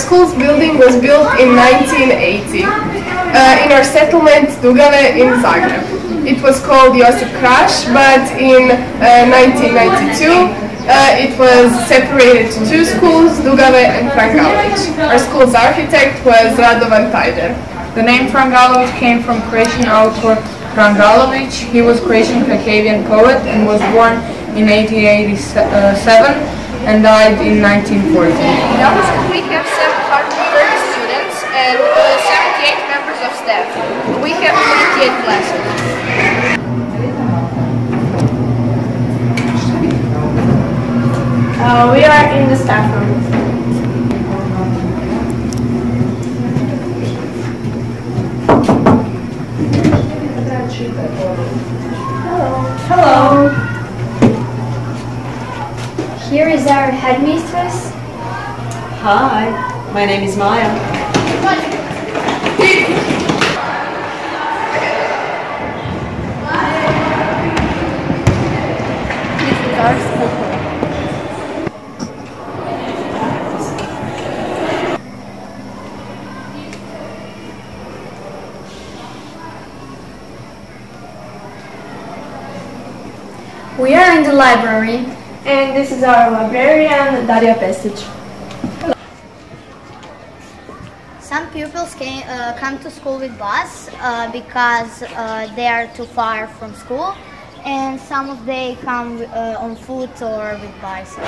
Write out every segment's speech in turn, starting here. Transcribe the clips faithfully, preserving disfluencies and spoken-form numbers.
school's building was built in nineteen eighty uh, in our settlement Dugave in Zagreb. It was called Josip Kraš, but in uh, nineteen ninety-two uh, it was separated to two schools, Dugave and Frangalović. Our school's architect was Radovan Tajder. The name Frangalović came from Croatian author Frangalović. He was Croatian Hungarian poet and was born in eighteen eighty-seven and died in nineteen forty. In our school we have seven hundred thirty students and uh, seventy-eight members of staff. We have twenty-eight classes. Uh, we are in the staff room. Hello. Here is our headmistress. Hi, my name is Maya. This is our school. We are in the library, and this is our librarian, Daria Pesic. Some pupils came, uh, come to school with bus uh, because uh, they are too far from school, and some of they come uh, on foot or with bicycle.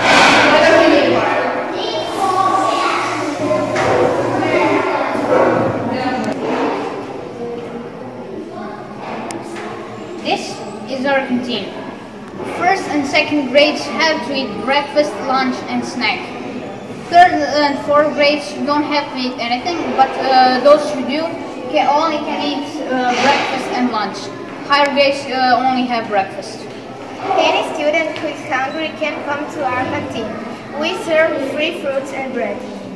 This is our canteen. First and second grades have to eat breakfast, lunch and snack. Third and fourth grades don't have to eat anything, but uh, those who do can only can eat uh, breakfast and lunch. Higher grades uh, only have breakfast. Any student who is hungry can come to our canteen. We serve free fruits and bread.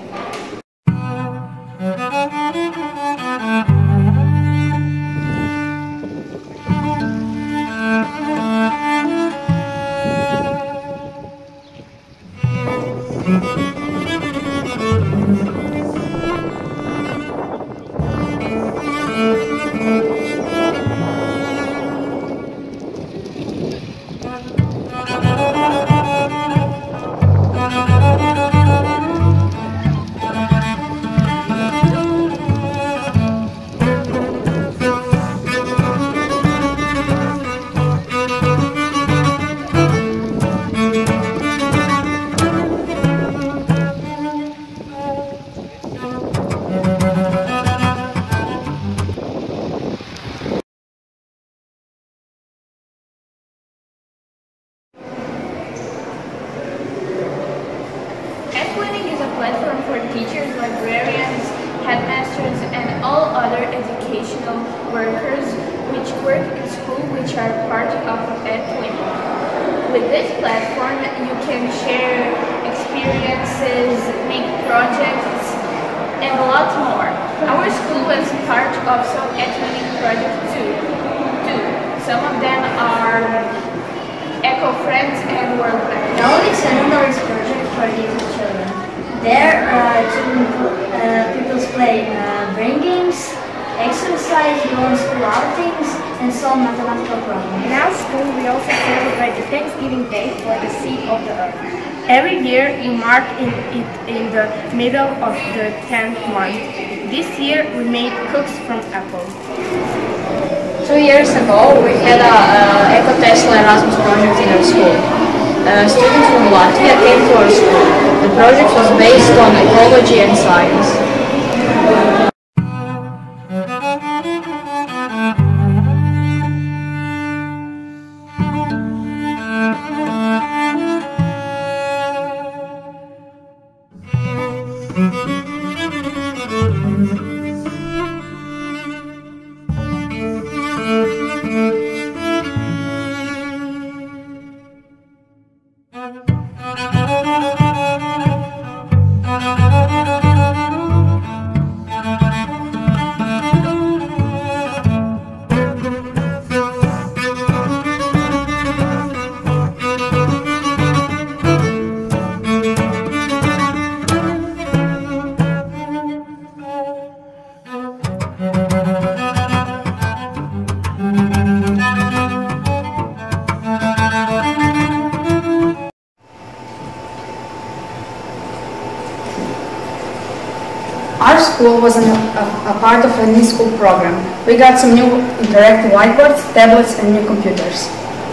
Edwinning is a platform for teachers, librarians, headmasters, and all other educational workers which work in school which are part of Edwinning. With this platform, you can share experiences, make projects, and a lot more. Our school was part of some Edwinning projects too. too. Some of them are Eco-Friends and World Bank. Now it's another project for little children. There, uh, children, uh, pupils play uh, brain games, exercise, go on school outings, and solve mathematical problems. In our school, we also celebrate the Thanksgiving Day for the seed of the earth. Every year, we mark in, it in the middle of the tenth month. This year, we made cookies from apple. Two years ago, we had a uh, Eco-Tesla Erasmus project in our school. Uh, students from Latvia came to our school. The project was based on ecology and science. school was an, a, a part of an e-school program. We got some new interactive whiteboards, tablets, and new computers.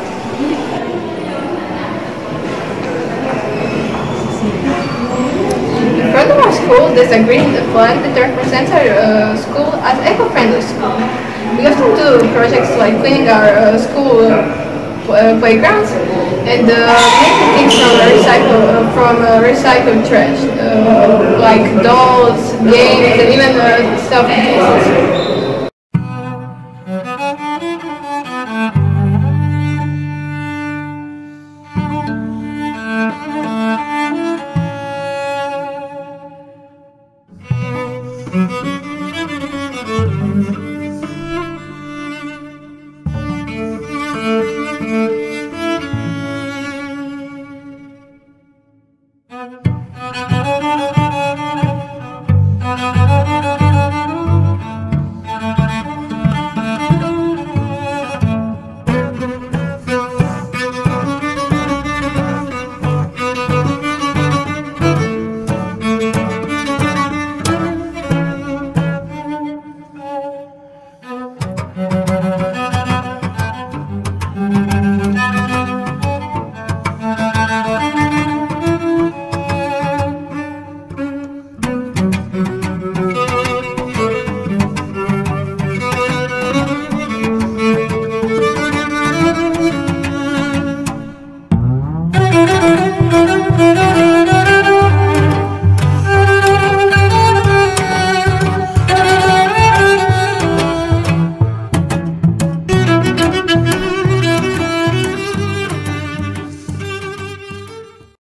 In front of our school, there's a green plant that represents our uh, school as eco-friendly school. We often do projects like cleaning our uh, school uh, playgrounds and uh, making things from recycle uh, from uh, recycled trash, uh, like dolls, games, and even uh, stuffed cases.